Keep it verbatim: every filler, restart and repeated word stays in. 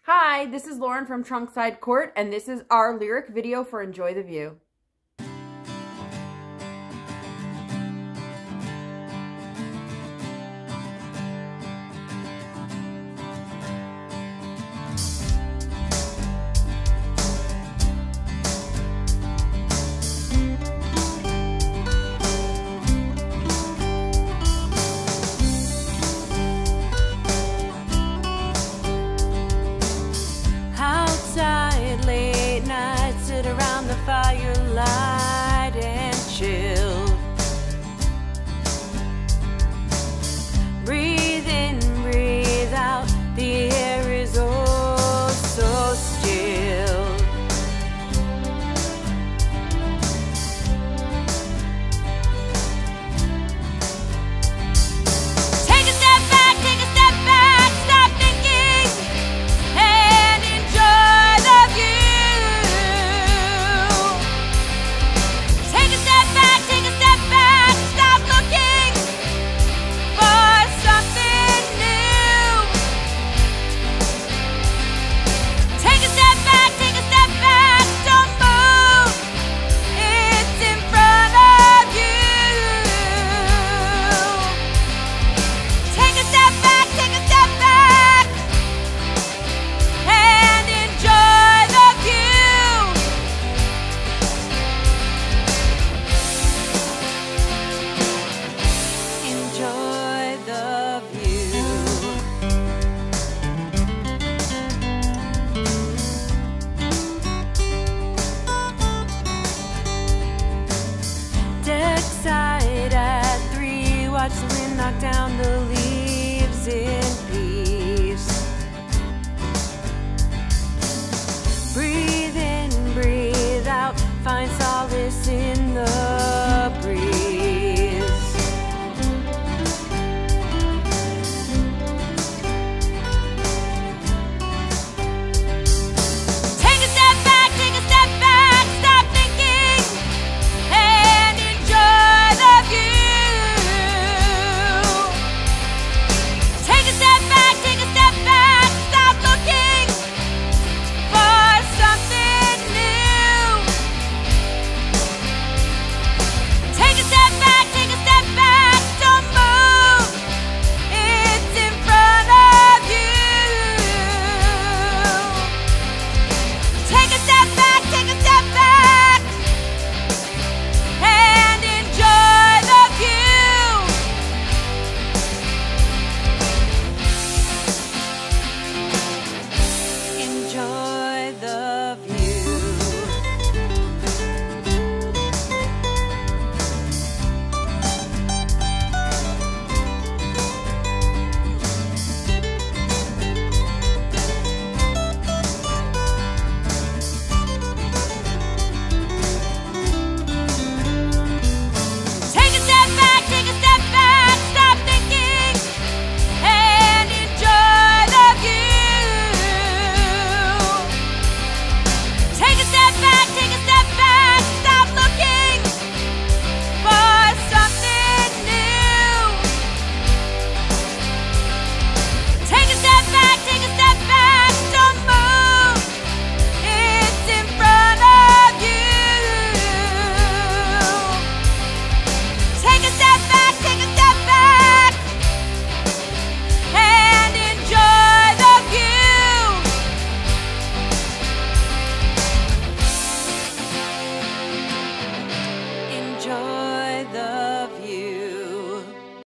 Hi, this is Lauren from Trunkside Court, and this is our lyric video for Enjoy the View. Late night, sit around the firelight and chill. Breathe in, breathe out, the air is oh so still. Take a step back, take a step back, stop thinking and enjoy the view. Take a step back, take a step back, stop looking for something new. Take a step back, take a step back, don't move, it's in front of you. Take a step back, take a step back, and enjoy the view. Enjoy the view. Deck side at three, watch the wind knock down the leaves. It